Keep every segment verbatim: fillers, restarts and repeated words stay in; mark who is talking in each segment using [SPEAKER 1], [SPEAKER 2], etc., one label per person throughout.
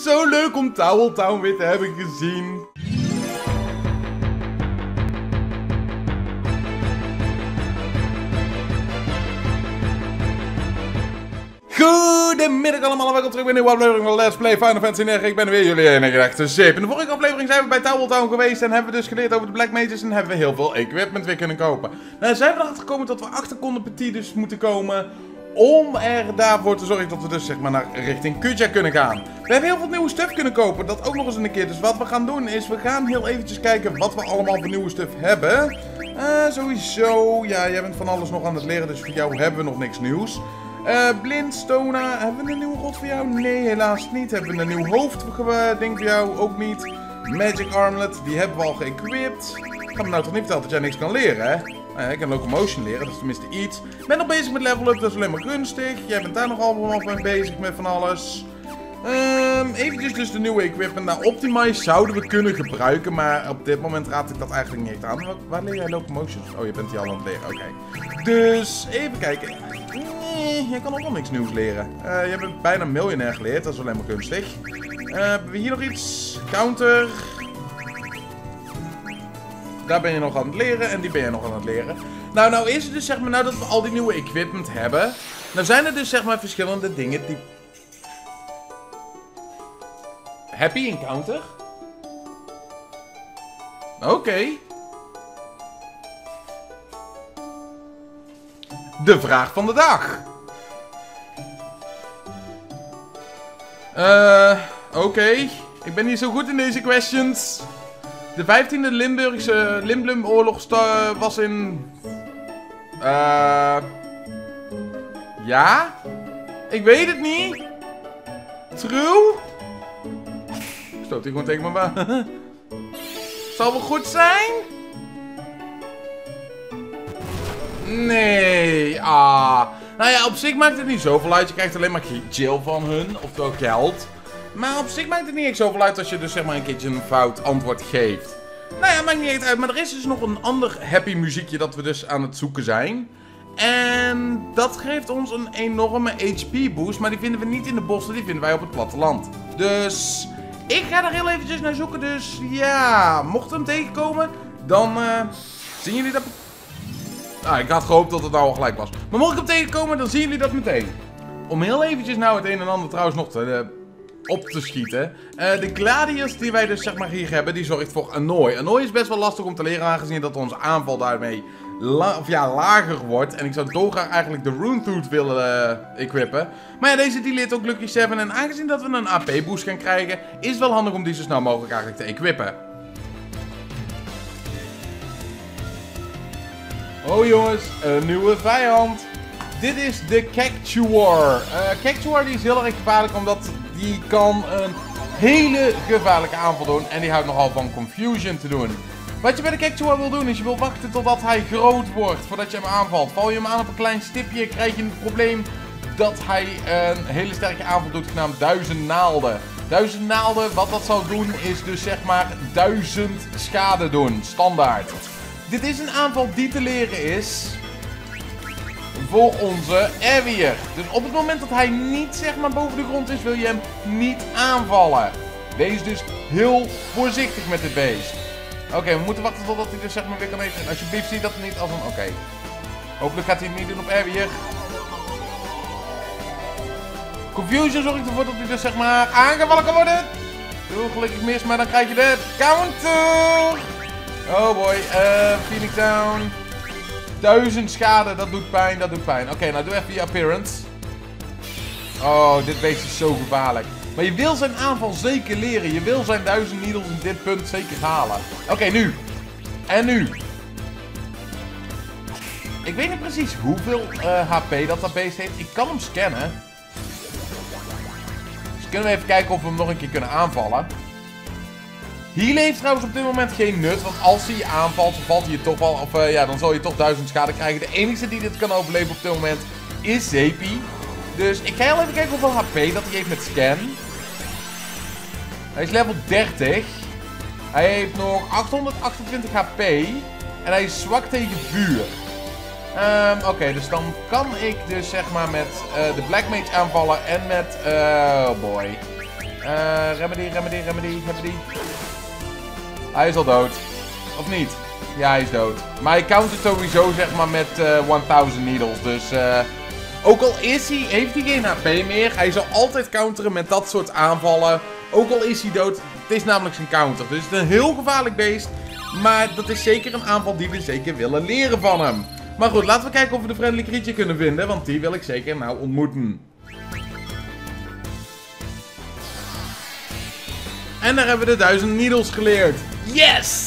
[SPEAKER 1] zo leuk om Towel Town weer te hebben gezien. Goedemiddag allemaal en welkom terug bij een nieuwe aflevering van Let's Play Final Fantasy negen. Ik ben weer jullie enige echte zeep. In de vorige aflevering zijn we bij Towel Town geweest en hebben we dus geleerd over de Black Mages en hebben we heel veel equipment weer kunnen kopen. Nou zijn we erachter gekomen dat we achter konden petit dus moeten komen om er daarvoor te zorgen dat we dus zeg maar naar richting Kuja kunnen gaan. We hebben heel veel nieuwe stuff kunnen kopen, dat ook nog eens een keer. Dus wat we gaan doen is, we gaan heel eventjes kijken wat we allemaal voor nieuwe stuff hebben. Uh, sowieso, ja, jij bent van alles nog aan het leren, dus voor jou hebben we nog niks nieuws. Uh, Blindstona, hebben we een nieuwe rot voor jou? Nee, helaas niet. Hebben we een nieuw hoofdding voor jou? Ook niet. Magic Armlet, die hebben we al geëquipt. Ik ga me nou toch niet vertellen dat jij niks kan leren, hè? Nou ja, ik kan locomotion leren, dat is tenminste iets. Ik ben nog bezig met level up, dat is alleen maar gunstig. Jij bent daar nog allemaal mee bezig met van alles. Um, eventjes dus de nieuwe equipment. Nou, Optimize zouden we kunnen gebruiken, maar op dit moment raad ik dat eigenlijk niet echt aan. Waar, waar leer jij locomotion? Oh, je bent die al aan het leren, oké. Okay. Dus, even kijken. Nee, jij kan ook nog niks nieuws leren. Uh, je hebt bijna miljonair geleerd, dat is alleen maar gunstig. Uh, hebben we hier nog iets? Counter. Daar ben je nog aan het leren en die ben je nog aan het leren. Nou, nou is het dus zeg maar, nou dat we al die nieuwe equipment hebben. Nou zijn er dus zeg maar verschillende dingen die... Happy encounter? Oké. Okay. De vraag van de dag. Eh, uh, oké. Okay. Ik ben niet zo goed in deze questions. De vijftiende Limburgse Limblum-oorlog was in... Eh... Uh, ja? Ik weet het niet. True? Stoot hij gewoon tegen mijn baan. Zal wel goed zijn? Nee. Ah. Nou ja, op zich maakt het niet zoveel uit. Je krijgt alleen maar chill van hun. Oftewel geld. Maar op zich maakt het niet echt zoveel uit als je dus zeg maar een keertje een fout antwoord geeft. Nou ja, maakt niet echt uit. Maar er is dus nog een ander happy muziekje dat we dus aan het zoeken zijn. En dat geeft ons een enorme H P boost. Maar die vinden we niet in de bossen, die vinden wij op het platteland. Dus ik ga er heel eventjes naar zoeken. Dus ja, mocht we hem tegenkomen, dan uh, zien jullie dat... Ah, ik had gehoopt dat het nou al gelijk was. Maar mocht ik hem tegenkomen, dan zien jullie dat meteen. Om heel eventjes nou het een en ander trouwens nog te... Uh, op te schieten. Uh, de Gladius die wij dus zeg maar hier hebben, die zorgt voor Annoy. Annoy is best wel lastig om te leren, aangezien dat onze aanval daarmee la of ja, lager wordt. En ik zou dolgraag eigenlijk de Rune Tooth willen uh, equippen. Maar ja, deze die leert ook Lucky zeven. En aangezien dat we een A P boost gaan krijgen, is het wel handig om die zo snel mogelijk eigenlijk te equippen. Oh jongens, een nieuwe vijand. Dit is de Cactuar. Uh, Cactuar die is heel erg gevaarlijk, omdat die kan een hele gevaarlijke aanval doen. En die houdt nogal van confusion te doen. Wat je bij de Cactuar wil doen, is je wil wachten totdat hij groot wordt, voordat je hem aanvalt. Val je hem aan op een klein stipje, krijg je het probleem dat hij een hele sterke aanval doet, genaamd duizend naalden. Duizend naalden, wat dat zal doen, is dus zeg maar duizend schade doen, standaard. Dit is een aanval die te leren is... voor onze Avier. Dus op het moment dat hij niet zeg maar boven de grond is, wil je hem niet aanvallen. Wees dus heel voorzichtig met dit beest. Oké, okay, we moeten wachten totdat hij dus zeg maar weer kan eten. Alsjeblieft zie dat niet als een... Oké. Okay. Hopelijk gaat hij het niet doen op Avier. Confusion zorgt ervoor dat hij dus zeg maar aangevallen kan worden. Heel gelukkig mis, maar dan krijg je de counter. Oh boy, uh, Phoenix Down. Duizend schade, dat doet pijn, dat doet pijn. Oké, okay, nou doe even je appearance. Oh, dit beest is zo gevaarlijk. Maar je wil zijn aanval zeker leren. Je wil zijn duizend needles in dit punt zeker halen. Oké, okay, nu. En nu. Ik weet niet precies hoeveel uh, H P dat dat beest heeft. Ik kan hem scannen. Dus kunnen we even kijken of we hem nog een keer kunnen aanvallen. Heal heeft trouwens op dit moment geen nut, want als hij je aanvalt, dan valt hij je toch wel, of uh, ja, dan zal je toch duizend schade krijgen. De enige die dit kan overleven op dit moment is Zepi. Dus ik ga heel even kijken hoeveel H P dat hij heeft met scan. Hij is level dertig. Hij heeft nog achthonderdachtentwintig H P. En hij is zwak tegen vuur. Um, Oké, okay, dus dan kan ik dus zeg maar met uh, de Black Mage aanvallen en met... Uh, oh boy. Uh, remedy, remedy, remedy, remedy. Hij is al dood. Of niet? Ja, hij is dood. Maar hij countert sowieso zeg maar met uh, honderd needles. Dus uh, ook al is hij, heeft hij geen H P meer, hij zal altijd counteren met dat soort aanvallen. Ook al is hij dood, het is namelijk zijn counter. Dus het is een heel gevaarlijk beest. Maar dat is zeker een aanval die we zeker willen leren van hem. Maar goed, laten we kijken of we de friendly creature kunnen vinden. Want die wil ik zeker nou ontmoeten. En daar hebben we de duizend needles geleerd. Yes!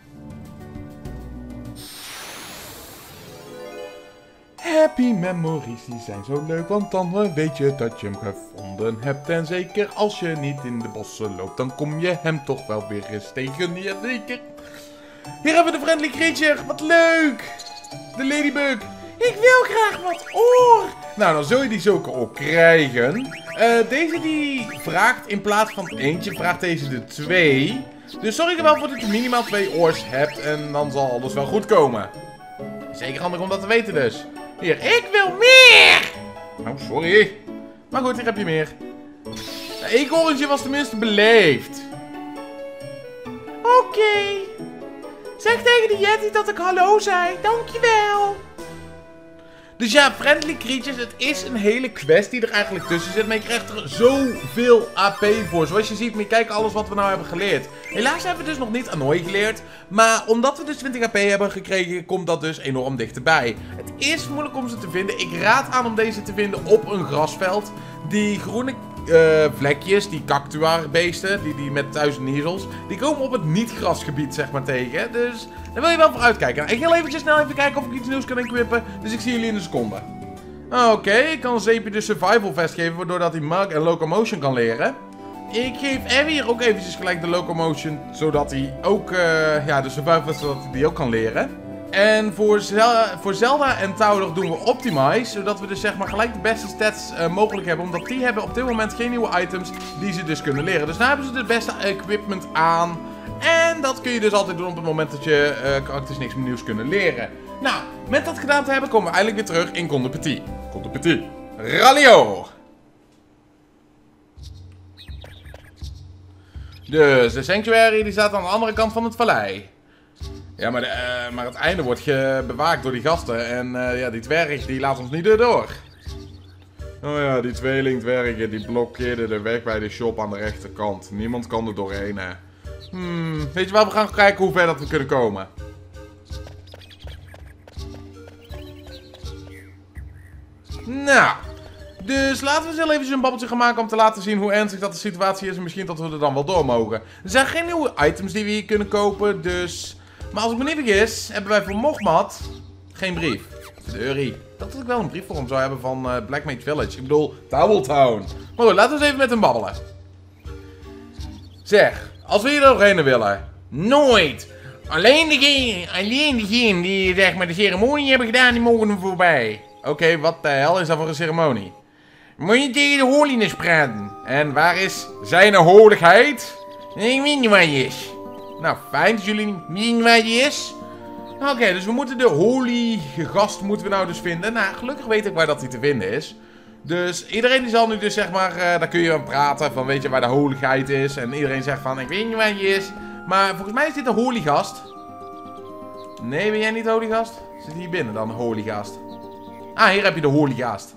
[SPEAKER 1] Happy memories, die zijn zo leuk, want dan weet je dat je hem gevonden hebt. En zeker als je niet in de bossen loopt, dan kom je hem toch wel weer eens tegen. Ja, zeker. Hier hebben we de friendly creature, wat leuk! De ladybug. Ik wil graag wat oor. Nou, dan zul je die zulke ook krijgen. Uh, deze die vraagt in plaats van eentje, vraagt deze de twee. Dus zorg er wel voor dat je minimaal twee oors hebt en dan zal alles wel goed komen. Zeker handig om dat te weten dus. Hier, ik wil meer! Oh, sorry. Maar goed, hier heb je meer. De eekhoorntje was tenminste beleefd. Oké. Okay. Zeg tegen de Yeti dat ik hallo zei. Dankjewel. Dus ja, friendly creatures, het is een hele quest die er eigenlijk tussen zit. Maar je krijgt er zoveel A P voor. Zoals je ziet, moet je kijken alles wat we nou hebben geleerd. Helaas hebben we dus nog niet Annoy geleerd. Maar omdat we dus twintig A P hebben gekregen, komt dat dus enorm dichterbij. Het is moeilijk om ze te vinden. Ik raad aan om deze te vinden op een grasveld. Die groene uh, vlekjes, die cactuarbeesten, die, die met duizend needles, die komen op het niet-grasgebied zeg maar tegen. Dus daar wil je wel voor uitkijken. Nou, ik ga eventjes snel even kijken of ik iets nieuws kan equippen. Dus ik zie jullie in een seconde. Oké, okay, ik kan Zeepje de survival vest geven, waardoor dat hij Mug en Locomotion kan leren. Ik geef Abby hier ook eventjes gelijk de Locomotion, zodat hij ook, uh, ja, de survival vest, zodat hij die ook kan leren. En voor, Zel voor Zelda en Tauder doen we Optimize, zodat we dus zeg maar gelijk de beste stats uh, mogelijk hebben. Omdat die hebben op dit moment geen nieuwe items die ze dus kunnen leren. Dus daar hebben ze de beste equipment aan. En dat kun je dus altijd doen op het moment dat je uh, karakters niks meer nieuws kunnen leren. Nou, met dat gedaan te hebben komen we eigenlijk weer terug in Conte Petit. Conte Petit. Rallyo! Dus de Sanctuary die staat aan de andere kant van het vallei. Ja, maar, de, uh, maar het einde wordt bewaakt door die gasten. En uh, ja, die dwerg die laat ons niet door. Oh ja, die tweelingdwergen die blokkeerden de weg bij de shop aan de rechterkant. Niemand kan er doorheen, hè. Hmm, weet je wel, we gaan kijken hoe ver dat we kunnen komen. Nou, dus laten we eens heel even een babbeltje gaan maken om te laten zien hoe ernstig dat de situatie is. En misschien dat we er dan wel door mogen. Er zijn geen nieuwe items die we hier kunnen kopen, dus... Maar als ik me niet vergis, hebben wij voor Mogmat geen brief. Verdorie. Dat ik wel een brief voor hem zou hebben van uh, Black Mage Village. Ik bedoel, Toweltown. Maar goed, laten we eens even met hem babbelen. Zeg, als we hier doorheen willen. Nooit. Alleen degene, alleen degene die zeg maar de ceremonie hebben gedaan, die mogen er voorbij. Oké, okay, wat de hel is dat voor een ceremonie? Moet je tegen de holiness praten. En waar is zijn holigheid? Ik weet niet waar hij is. Nou, fijn dat jullie niet weten waar hij is. Oké, okay, dus we moeten de holy gast moeten we nou dus vinden. Nou, gelukkig weet ik waar dat hij te vinden is. Dus iedereen die zal nu dus zeg maar, uh, daar kun je aan praten van weet je waar de holigheid is. En iedereen zegt van ik weet niet waar hij is. Maar volgens mij is dit een holy gast. Nee, ben jij niet de holy gast? Zit hier binnen dan de holy gast? Ah, hier heb je de holy gast.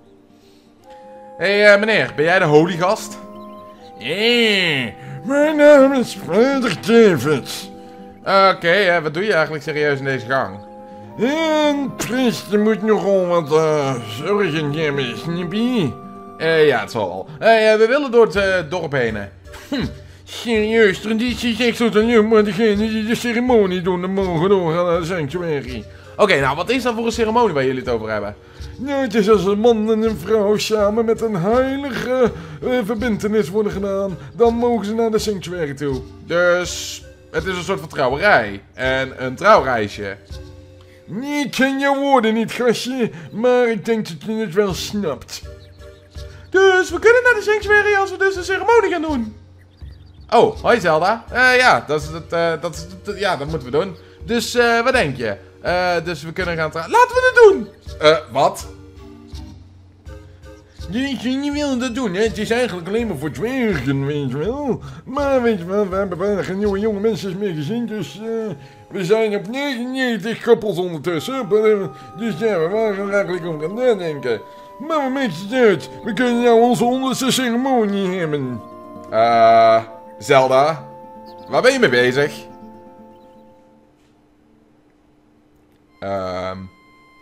[SPEAKER 1] Hé hey, uh, meneer, ben jij de holy gast?
[SPEAKER 2] Nee, mijn naam is Frederik David.
[SPEAKER 1] Oké, okay, uh, wat doe je eigenlijk serieus in deze gang?
[SPEAKER 2] Een priester moet nogal wat uh, zorgen hebben, snap je?
[SPEAKER 1] Uh, ja, het zal wel. Hey, uh, we willen door het uh, dorp heen.
[SPEAKER 2] Hm, serieus, traditie zegt zo dan nu, maar degene die de ceremonie doen, dan mogen doorgaan naar de sanctuary.
[SPEAKER 1] Oké, okay, nou wat is dat voor een ceremonie waar jullie het over hebben?
[SPEAKER 2] Nou, het is als een man en een vrouw samen met een heilige uh, verbintenis worden gedaan. Dan mogen ze naar de sanctuary toe.
[SPEAKER 1] Dus het is een soort van trouwerij. En een trouwreisje.
[SPEAKER 2] Ik ken jouw woorden niet, gastje. Maar ik denk dat je het wel snapt.
[SPEAKER 1] Dus we kunnen naar de sanctuary als we dus een ceremonie gaan doen. Oh, hoi Zelda. Uh, ja, dat is het, uh, dat is het, ja, dat moeten we doen. Dus uh, wat denk je? Uh, dus we kunnen gaan trouwen. Laten we het doen! Uh, wat?
[SPEAKER 2] Je, je wil dat doen, hè? Het is eigenlijk alleen maar voor dwergen, weet je wel. Maar weet je wel, we hebben bijna geen nieuwe jonge mensen meer gezien, dus uh, we zijn op negenennegentig koppels ondertussen. Dus ja, we waren er eigenlijk om gaan nadenken. Maar wat maakt het uit? We kunnen nou onze honderdste ceremonie hebben.
[SPEAKER 1] Eh, uh, Zelda, waar ben je mee bezig? Ehm... Uh...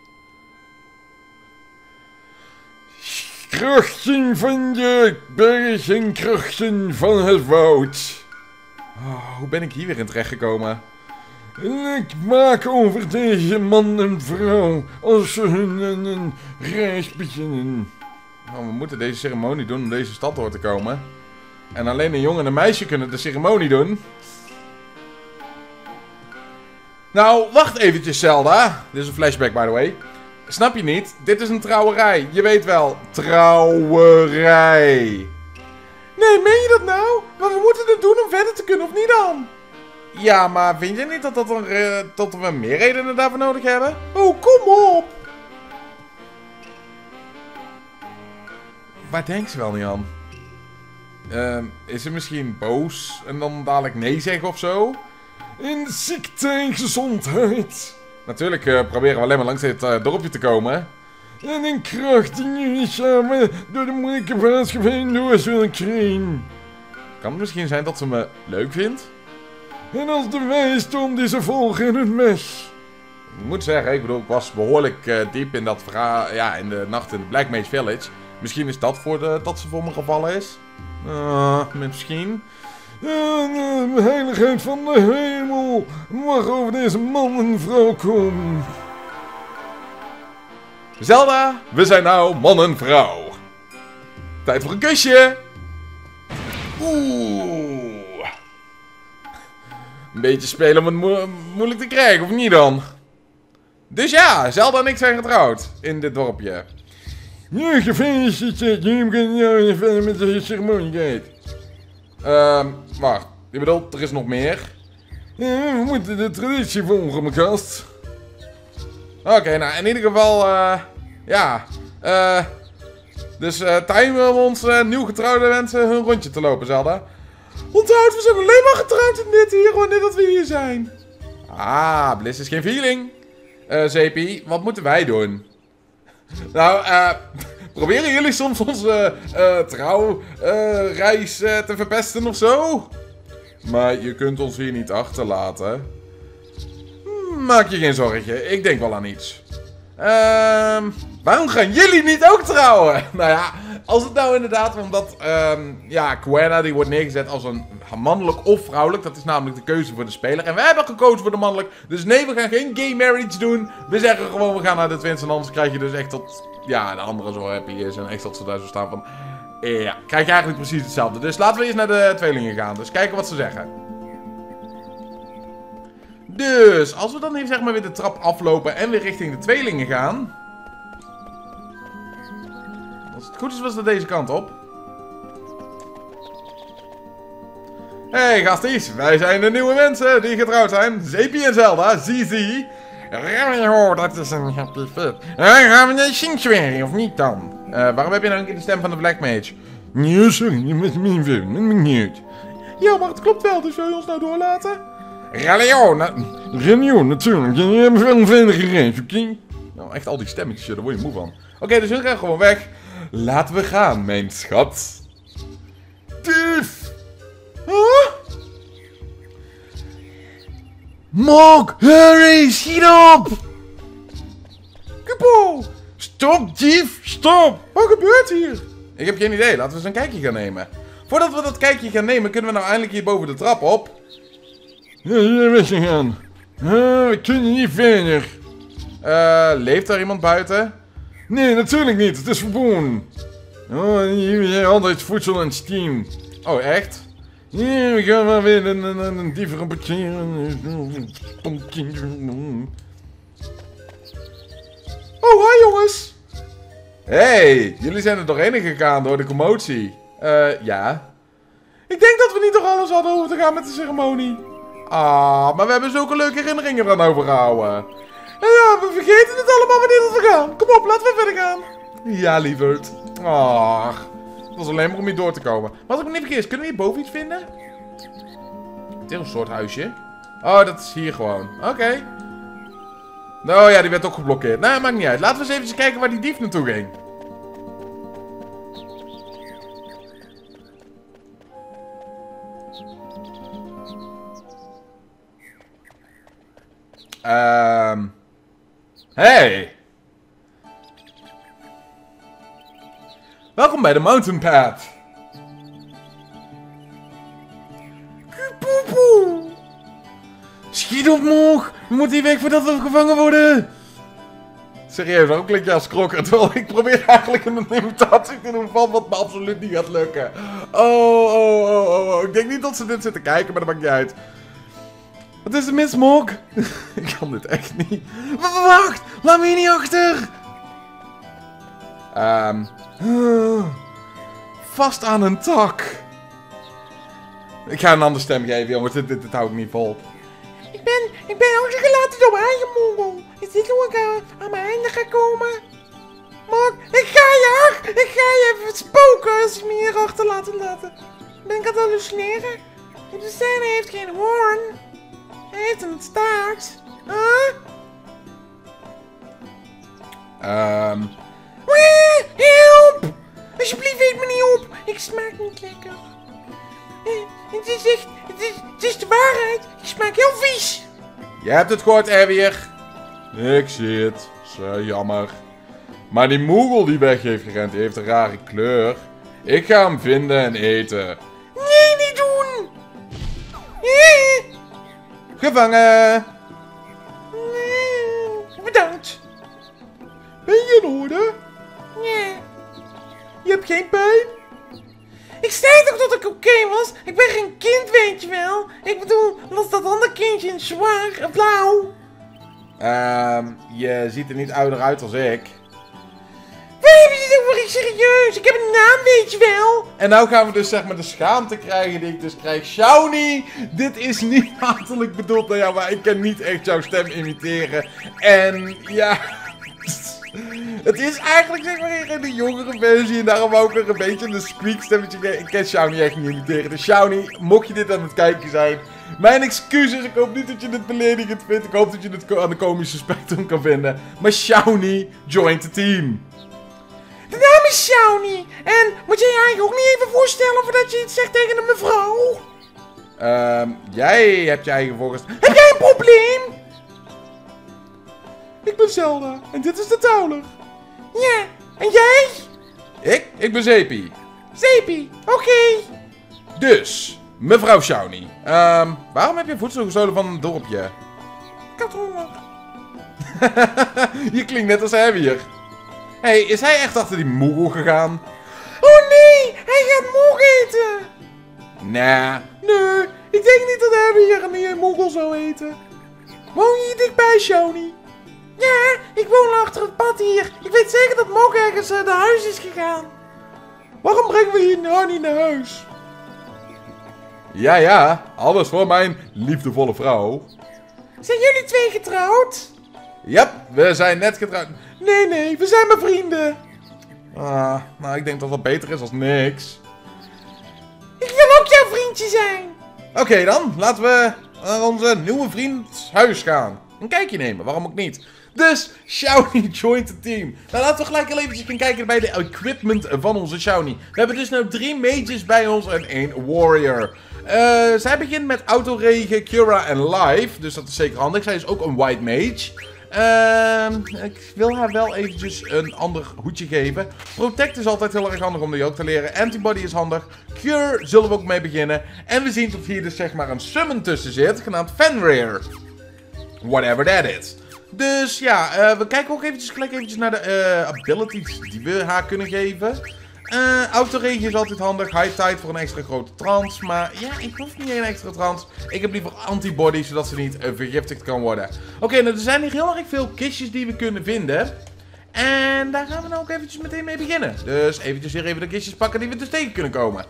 [SPEAKER 2] Krachten van de berg en krachten van het woud.
[SPEAKER 1] Oh, hoe ben ik hier weer in terecht gekomen?
[SPEAKER 2] Ik maak over deze man en vrouw als ze hun een, een reis beginnen.
[SPEAKER 1] Oh, we moeten deze ceremonie doen om deze stad door te komen. En alleen een jongen en een meisje kunnen de ceremonie doen. Nou, wacht eventjes, Zelda. Dit is een flashback, by the way. Snap je niet? Dit is een trouwerij. Je weet wel, trouwerij. Nee, meen je dat nou? Maar we moeten het doen om verder te kunnen, of niet dan? Ja, maar vind je niet dat, dat, er, uh, dat we meer redenen daarvoor nodig hebben? Oh, kom op! Waar denkt ze wel niet aan? Uh, is ze misschien boos en dan dadelijk nee zeggen of zo?
[SPEAKER 2] In ziekte en gezondheid.
[SPEAKER 1] Natuurlijk uh, proberen we alleen maar langs dit uh, dorpje te komen.
[SPEAKER 2] En in kracht die jullie samen door de moeilijke plaatsgevein door zullen krijgen.
[SPEAKER 1] Kan het misschien zijn dat ze me leuk vindt?
[SPEAKER 2] En als de wijsdom die ze volgen in hun weg.
[SPEAKER 1] Ik moet zeggen, ik bedoel, ik was behoorlijk uh, diep in dat verhaal, ja, in de nacht in de Black Mage Village. Misschien is dat voor de, dat ze voor me gevallen is. Uh, misschien.
[SPEAKER 2] En de heiligheid van de hemel mag over deze man en vrouw komen.
[SPEAKER 1] Zelda, we zijn nou man en vrouw. Tijd voor een kusje. Oeh. Een beetje spelen om het mo moeilijk te krijgen, of niet dan? Dus ja, Zelda en ik zijn getrouwd in dit dorpje.
[SPEAKER 2] Ja, gefeliciteerd. Jullie kunnen jou verder met de ceremonie kijken.
[SPEAKER 1] Ehm, uh, wacht. Je bedoelt, er is nog meer?
[SPEAKER 2] Ja, we moeten de traditie volgen, mijn gast.
[SPEAKER 1] Oké, okay, nou in ieder geval, uh, ja. Uh, dus uh, timen we ons uh, nieuw getrouwde mensen hun rondje te lopen, Zelda. Onthoud, we zijn alleen maar getrouwd in dit hier, wanneer dat we hier zijn. Ah, bliss is geen feeling. Uh, Zeepie, wat moeten wij doen? Nou, eh... Uh, proberen jullie soms onze uh, trouwreis uh, uh, te verpesten of zo? Maar je kunt ons hier niet achterlaten. Maak je geen zorgen, ik denk wel aan iets. Ehm, waarom gaan jullie niet ook trouwen? Nou ja, als het nou inderdaad, omdat, um, ja, Quena die wordt neergezet als een mannelijk of vrouwelijk. Dat is namelijk de keuze voor de speler. En wij hebben gekozen voor de mannelijk. Dus nee, we gaan geen gay marriage doen. We zeggen gewoon, we gaan naar de twins. En anders krijg je dus echt dat, ja, de andere zo happy is. En echt dat ze daar zo staan van, ja, krijg je eigenlijk precies hetzelfde. Dus laten we eerst naar de tweelingen gaan. Dus kijken wat ze zeggen. Dus, als we dan even zeg maar weer de trap aflopen en weer richting de tweelingen gaan. Als het goed is, was het deze kant op. Hey gasties, wij zijn de nieuwe mensen die getrouwd zijn. Zeepie en Zelda, Zizi. Oh, dat is een happy fit. Dan gaan we naar de sanctuary, of niet dan? Uh, waarom heb je nou een keer de stem van de Black Mage?
[SPEAKER 2] Nee, sorry, je moet me niet veel, met me niet.
[SPEAKER 1] Ja, maar het klopt wel, dus wil je ons nou doorlaten? Ralio, na
[SPEAKER 2] Ralio, natuurlijk. Je hebt wel een veilige reis, oké? Okay?
[SPEAKER 1] Nou, echt al die stemmetjes, daar word je moe van. Oké, okay, dus we gaan gewoon weg. Laten we gaan, mijn schat.
[SPEAKER 2] Dief!
[SPEAKER 1] Huh?
[SPEAKER 2] Mog, hurry, schiet op!
[SPEAKER 1] Kupo!
[SPEAKER 2] Stop, dief, stop!
[SPEAKER 1] Wat gebeurt hier? Ik heb geen idee, laten we eens een kijkje gaan nemen. Voordat we dat kijkje gaan nemen, kunnen we nou eindelijk hier boven de trap op.
[SPEAKER 2] Ja, hier weg te gaan. Uh, we kunnen niet verder.
[SPEAKER 1] Uh, leeft er iemand buiten?
[SPEAKER 2] Nee, natuurlijk niet. Het is verboden. Oh, hier zijn altijd voedsel en steam.
[SPEAKER 1] Oh, echt?
[SPEAKER 2] Ja, we gaan maar weer een, een, een dief rapporteren.
[SPEAKER 1] Oh, hi jongens. Hey, jullie zijn er doorheen gegaan door de commotie. Eh, uh, ja. Ik denk dat we niet door alles hadden over te gaan met de ceremonie. Ah, maar we hebben zulke leuke herinneringen eraan overgehouden. En ja, we vergeten het allemaal wanneer we gaan. Kom op, laten we verder gaan. Ja, lieverd. Ach, dat was alleen maar om hier door te komen. Wat ik me niet vergis, kunnen we hier boven iets vinden? Het is een soort huisje. Oh, dat is hier gewoon. Oké. Okay. Nou ja, die werd ook geblokkeerd. Nou, maakt niet uit. Laten we eens even kijken waar die dief naartoe ging. Ehm... Um, hey! Welkom bij de Mountain Path. Poepoe. Schiet op, Mog! We moeten hier weg voordat we gevangen worden! Serieus, waarom klink je als krokker? Terwijl ik probeer eigenlijk een imitatie te doen van wat me absoluut niet gaat lukken. Oh, oh, oh, oh, oh. Ik denk niet dat ze dit zitten kijken, maar dat maakt niet uit. Wat is er mis, Mog? Ik kan dit echt niet. Wacht! Laat me hier niet achter! Ehm... Um, vast aan een tak. Ik ga een andere stem geven, jongens. Dit, dit, dit hou ik niet vol.
[SPEAKER 3] Ik ben, ik ben achtergelaten door mijn eigen mongol. Is dit hoe ik uh, aan mijn einde ga komen? Mog, ik ga je ach, ik ga je even spoken als je me hier achter laat laten. Ben ik aan het hallucineren? De scène heeft geen hoorn. Hij heeft een staart. Huh?
[SPEAKER 1] Ehm... Um.
[SPEAKER 3] Help! Alsjeblieft, eet me niet op. Ik smaak niet lekker. Het is echt, het is, het is de waarheid. Ik smaak heel vies.
[SPEAKER 1] Je hebt het gehoord, Erwier. Ik zie het. Zo jammer. Maar die Moogle die weg heeft gerend, die heeft een rare kleur. Ik ga hem vinden en eten.
[SPEAKER 3] Nee, niet doen. Nee.
[SPEAKER 1] Gevangen.
[SPEAKER 3] Nee. Bedankt.
[SPEAKER 1] Ben je in orde?
[SPEAKER 3] Ja.
[SPEAKER 1] Je hebt geen pijn?
[SPEAKER 3] Ik zei toch dat ik oké okay was? Ik ben geen kind, weet je wel. Ik bedoel, was dat andere kindje in zwaar, blauw?
[SPEAKER 1] Ehm, um, je ziet er niet ouder uit als ik.
[SPEAKER 3] Waar heb je dit over? Ik serieus? Ik heb een naam, weet je wel.
[SPEAKER 1] En nou gaan we dus zeg maar de schaamte krijgen die ik dus krijg. Shawnee, dit is niet hatelijk bedoeld naar jou, maar ik kan niet echt jouw stem imiteren. En ja... Het is eigenlijk zeg maar in de jongere versie en daarom ook nog een beetje een squeak stemmetje. Ik kan Shawnee echt niet imiteren. Dus Shawnee, mocht je dit aan het kijken zijn, mijn excuses. Ik hoop niet dat je dit beledigend vindt. Ik hoop dat je het aan de komische spectrum kan vinden. Maar Shawnee joint the team.
[SPEAKER 3] De naam is Shawnee. En moet je je eigenlijk ook niet even voorstellen voordat je iets zegt tegen een mevrouw?
[SPEAKER 1] Ehm, um, jij hebt je eigen volgens...
[SPEAKER 3] Heb jij een probleem?
[SPEAKER 1] Ik ben Zelda en dit is de Tauler.
[SPEAKER 3] Ja, en jij?
[SPEAKER 1] Ik? Ik ben Zeepie.
[SPEAKER 3] Zeepie, oké. Okay.
[SPEAKER 1] Dus, mevrouw Shawnee. Ehm, um, waarom heb je voedsel gestolen van een dorpje?
[SPEAKER 3] Kathonger.
[SPEAKER 1] Je klinkt net als hij hier. Hé, hey, is hij echt achter die Moogle gegaan?
[SPEAKER 3] Oh nee, hij gaat Mog eten.
[SPEAKER 1] Nah.
[SPEAKER 3] Nee, ik denk niet dat hij hier een Moogle zou eten. Woon je hier dichtbij, Shawnee? Ja, ik woon achter het pad hier. Ik weet zeker dat Mog ergens uh, naar huis is gegaan.
[SPEAKER 1] Waarom brengen we hier nou niet naar huis? Ja, ja, alles voor mijn liefdevolle vrouw.
[SPEAKER 3] Zijn jullie twee getrouwd?
[SPEAKER 1] Yep, we zijn net getrouwd.
[SPEAKER 3] Nee, nee, we zijn maar vrienden.
[SPEAKER 1] Ah, nou, ik denk dat dat beter is als niks.
[SPEAKER 3] Ik wil ook jouw vriendje zijn.
[SPEAKER 1] Oké okay, dan, laten we naar onze nieuwe vriend huis gaan. Een kijkje nemen, waarom ook niet. Dus, Shawnee joint het team. Nou, laten we gelijk al eventjes gaan kijken bij de equipment van onze Shawnee. We hebben dus nu drie mages bij ons en één warrior. Uh, zij begint met autoregen, Cura en life. Dus dat is zeker handig. Zij is ook een white mage. Uh, ik wil haar wel eventjes een ander hoedje geven. Protect is altijd heel erg handig om die ook te leren. Antibody is handig. Cure zullen we ook mee beginnen. En we zien dat hier dus zeg maar een summon tussen zit, genaamd Fenrir. Whatever that is. Dus ja, uh, we kijken ook eventjes, gelijk eventjes naar de uh, abilities die we haar kunnen geven. Uh, Autoregen is altijd handig. High Tide voor een extra grote trance. Maar ja, ik hoef niet een extra trance. Ik heb liever antibody, zodat ze niet uh, vergiftigd kan worden. Oké, okay, nou er zijn hier heel erg veel kistjes die we kunnen vinden. En daar gaan we nou ook eventjes meteen mee beginnen. Dus eventjes hier even de kistjes pakken die we dus tegen kunnen komen.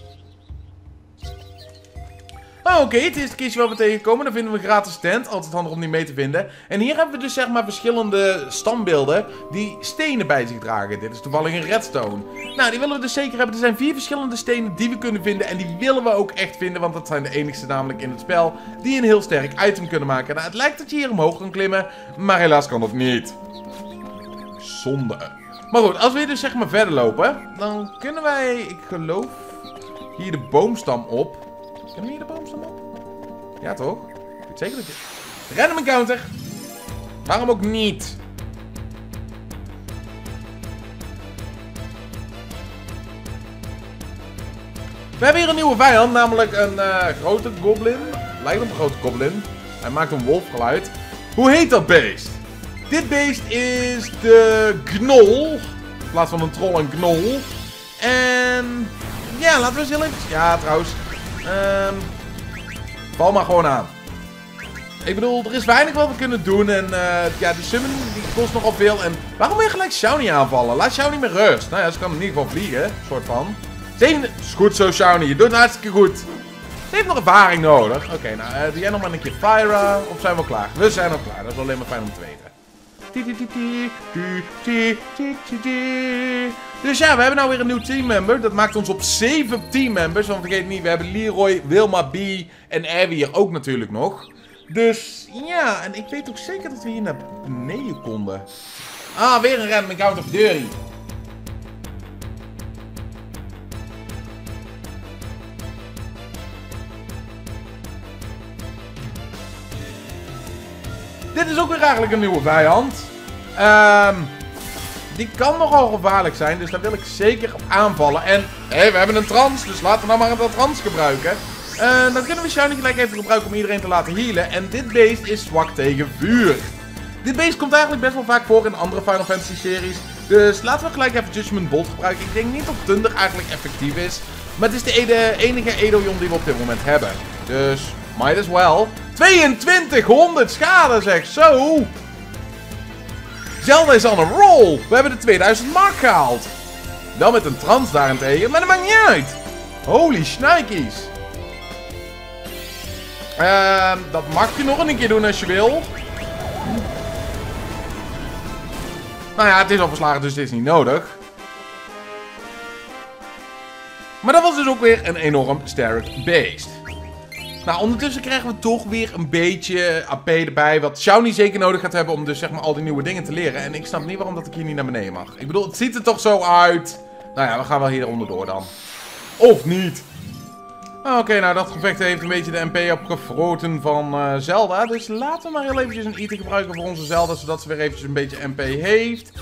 [SPEAKER 1] Oh, Oké, okay, het eerste kistje waar we tegenkomen, dan vinden we een gratis tent. Altijd handig om die mee te vinden. En hier hebben we dus zeg maar verschillende standbeelden die stenen bij zich dragen. Dit is toevallig een redstone. Nou, die willen we dus zeker hebben. Er zijn vier verschillende stenen die we kunnen vinden. En die willen we ook echt vinden. Want dat zijn de enigste namelijk in het spel die een heel sterk item kunnen maken. Nou, het lijkt dat je hier omhoog kan klimmen. Maar helaas kan dat niet. Zonde. Maar goed, als we hier dus zeg maar verder lopen. Dan kunnen wij, ik geloof, hier de boomstam op. Kunnen we hier de boomstam op? Ja, toch? Ik weet zeker dat je... Random encounter. Waarom ook niet? We hebben hier een nieuwe vijand, namelijk een uh, grote goblin. Lijkt op een grote goblin. Hij maakt een wolfgeluid. Hoe heet dat beest? Dit beest is de gnol. In plaats van een troll, een gnol. En... ja, laten we eens heel even... ja, trouwens. Um... Val maar gewoon aan. Ik bedoel, er is weinig wat we kunnen doen. En uh, ja, die summon die kost nogal veel. En waarom wil je gelijk Shaunie aanvallen? Laat Shaunie met rust. Nou ja, ze kan in ieder geval vliegen. Soort van. Zeven... is goed zo, Shaunie. Je doet het hartstikke goed. Ze heeft nog ervaring nodig. Oké, okay, nou, uh, doe jij nog maar een keer Fyra. Of zijn we al klaar? We zijn al klaar. Dat is alleen maar fijn om te weten. Dus ja, we hebben nou weer een nieuw teammember. Dat maakt ons op zeven teammembers. Want vergeet niet, we hebben Leroy, Wilma, B en Abby hier ook natuurlijk nog. Dus ja, en ik weet ook zeker dat we hier naar beneden konden. Ah, weer een random encounter of Deurie. Dit is ook weer eigenlijk een nieuwe vijand. Um, die kan nogal gevaarlijk zijn, dus daar wil ik zeker op aanvallen. En hé, hey, we hebben een trans, dus laten we nou maar een trans gebruiken. Uh, dan kunnen we Shaunie gelijk even gebruiken om iedereen te laten healen. En dit beest is zwak tegen vuur. Dit beest komt eigenlijk best wel vaak voor in andere Final Fantasy series. Dus laten we gelijk even Judgment Bolt gebruiken. Ik denk niet dat Thunder eigenlijk effectief is. Maar het is de ene, enige Edojon die we op dit moment hebben. Dus, might as well. tweeëntwintighonderd schade zeg, zo! Zelda is on a roll! We hebben de tweeduizend mark gehaald. Wel met een trans daarentegen, maar dat maakt niet uit. Holy shnikes. Uh, dat mag je nog een keer doen als je wil. Nou ja, het is al verslagen, dus het is niet nodig. Maar dat was dus ook weer een enorm sterk beest. Nou, ondertussen krijgen we toch weer een beetje A P erbij. Wat Shaunie zeker nodig gaat hebben om dus zeg maar al die nieuwe dingen te leren. En ik snap niet waarom dat ik hier niet naar beneden mag. Ik bedoel, het ziet er toch zo uit. Nou ja, we gaan wel hier onderdoor dan. Of niet. Oké, okay, nou dat gevecht heeft een beetje de M P opgefroten van uh, Zelda. Dus laten we maar heel eventjes een item gebruiken voor onze Zelda. Zodat ze weer eventjes een beetje M P heeft.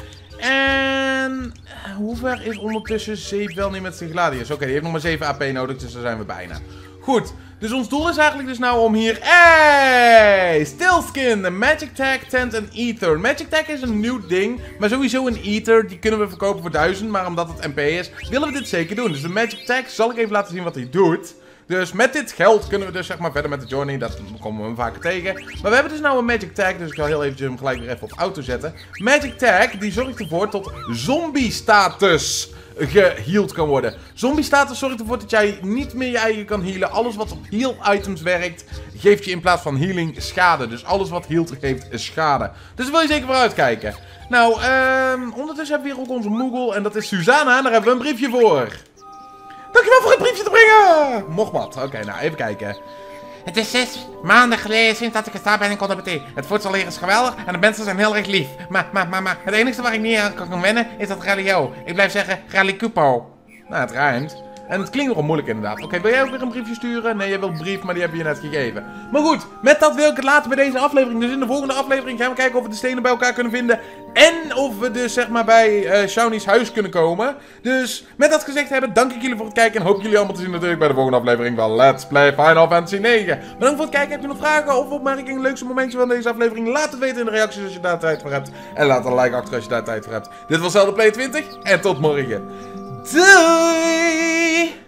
[SPEAKER 1] En hoe ver is ondertussen Zeep wel niet met zijn Gladius? Oké, okay, die heeft nog maar zeven A P nodig, dus daar zijn we bijna. Goed, dus ons doel is eigenlijk dus nou om hier... Hey! Stillskin, de Magic Tag, Tent en Ether. Magic Tag is een nieuw ding, maar sowieso een Ether, die kunnen we verkopen voor duizend. Maar omdat het M P is, willen we dit zeker doen. Dus de Magic Tag zal ik even laten zien wat hij doet. Dus met dit geld kunnen we dus zeg maar verder met de journey. Dat komen we hem vaker tegen. Maar we hebben dus nou een Magic Tag. Dus ik zal heel eventjes hem gelijk weer even op auto zetten. Magic Tag die zorgt ervoor tot zombie status geheeld kan worden. Zombie status zorgt ervoor dat jij niet meer je eigen kan healen. Alles wat op heal items werkt, geeft je in plaats van healing schade. Dus alles wat healt geeft is schade. Dus daar wil je zeker voor uitkijken. Nou, um, ondertussen hebben we hier ook onze Moogle. En dat is Susanna. En daar hebben we een briefje voor. Dankjewel voor het briefje te brengen! Mochtmat. Oké, okay, nou even kijken.
[SPEAKER 3] Het is zes maanden geleden sinds dat ik gestart ben in Contabilité. Het voedsel hier is geweldig en de mensen zijn heel erg lief. Maar, maar, maar, maar, het enige waar ik niet aan kan wennen is dat Rallio. Ik blijf zeggen Rallycupo.
[SPEAKER 1] Nou, het rijmt. En het klinkt nogal moeilijk inderdaad. Oké, okay, wil jij ook weer een briefje sturen? Nee, jij wil een brief, maar die heb je net gegeven. Maar goed, met dat wil ik het laten bij deze aflevering. Dus in de volgende aflevering gaan we kijken of we de stenen bij elkaar kunnen vinden. En of we dus zeg maar bij uh, Shaunie's huis kunnen komen. Dus met dat gezegd hebben, dank ik jullie voor het kijken. En hoop jullie allemaal te zien natuurlijk bij de volgende aflevering van Let's Play Final Fantasy negen. Bedankt voor het kijken. Heb je nog vragen of opmerkingen? Leukste momentje van deze aflevering? Laat het weten in de reacties als je daar tijd voor hebt. En laat een like achter als je daar tijd voor hebt. Dit was Zelda Play twintig. En tot morgen. Doei!